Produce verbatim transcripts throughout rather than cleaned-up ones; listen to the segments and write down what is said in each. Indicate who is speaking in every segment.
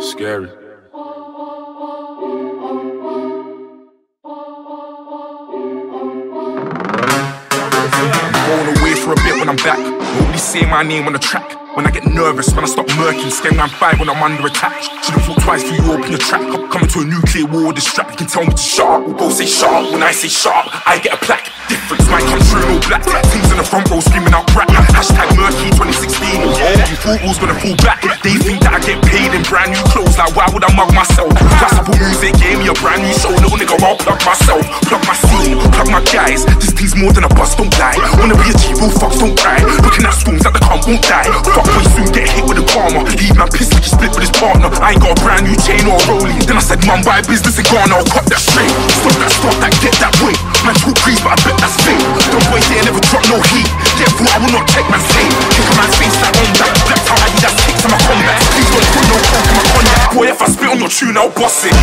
Speaker 1: Scary.
Speaker 2: Going away for a bit when I'm back. Nobody say my name on the track. When I get nervous, when I stop murking, scaring round five when I'm under attack. Should've thought twice before you open your trap. Coming to a nuclear war, this strap. You can tell me to shut up, or go say shut up. When I say shut up, I get a plaque. Difference might come true, no black. Things in the front row screaming out rap. Hashtag murky twenty sixteen. Oh, you thought who's gonna fall back. They think that I get paid in brand new clothes. Like why would I mug myself? Classical music gave me a brand new show. Little nigga, I'll plug myself. Plug my scene, plug my guys. This thing's more than a bus, don't lie. Wanna be a G, real fucks, don't cry. Looking at storms that the calm won't die. Fuck boy soon get hit with a karma. Leave man pissed like he split with his partner. I ain't got a brand new chain or a rollie. Then I said, mum, buy a business in Ghana, I'll cut that straight. Stop that, stop that, get that way. Man talk grease, but I bet that's fake. Don't boy here never drop no heat. Therefore I will not check man's name. Kick a man's face like on that. Black out, I need that six in my combat. Please don't put no coke in my cognac. Boy, if I spit on your tune, I'll boss it.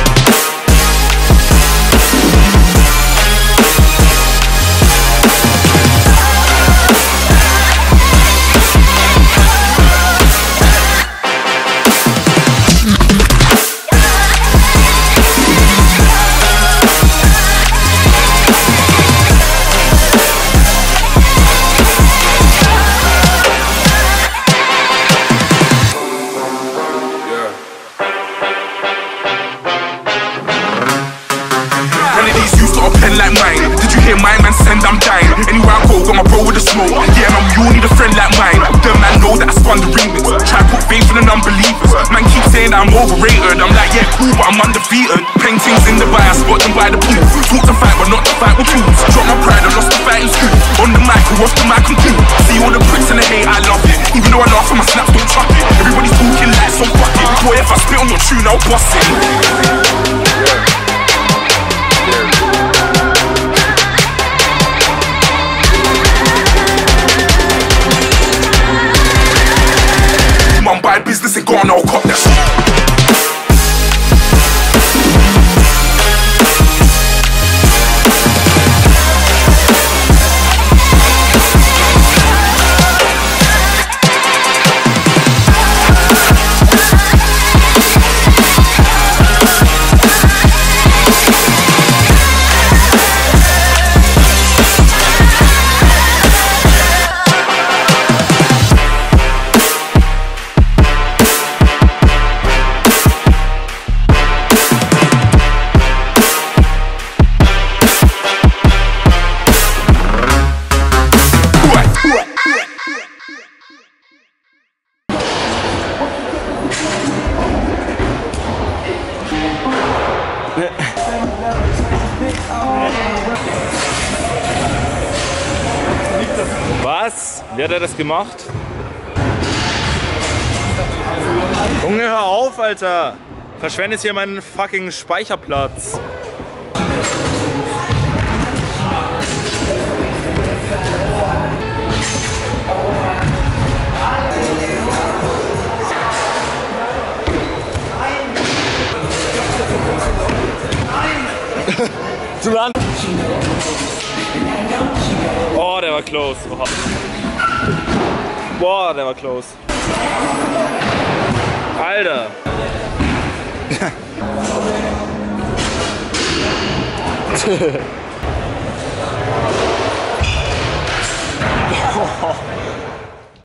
Speaker 2: Like mine. Did you hear my man send I'm dying? Anywhere I go, got my bro with the smoke. Yeah man, you all need a friend like mine. Them man know that I spun the remix. Try to put faith in the unbelievers. Man keep saying that I'm overrated. I'm like, yeah cool, but I'm undefeated. Paintings in the bar, I spot them by the pool. Talk to fight, but not to fight with tools. Drop my pride, I lost the fight in school. On the mic, I watch the mic and cool. See all the bricks and the hate, I love it. Even though I laugh and my snaps don't chuck it. Everybody's talking like some bucket. Boy, if I spit on your tune, I'll bust it. Mum, buy a business in Ghana, I'll cut that shit.
Speaker 3: Was? Wie hat er das gemacht? Junge, hör auf, Alter! Verschwendest hier meinen fucking Speicherplatz. Zu lang. Oh, der war close. Oh. Boah, der war close. Alter.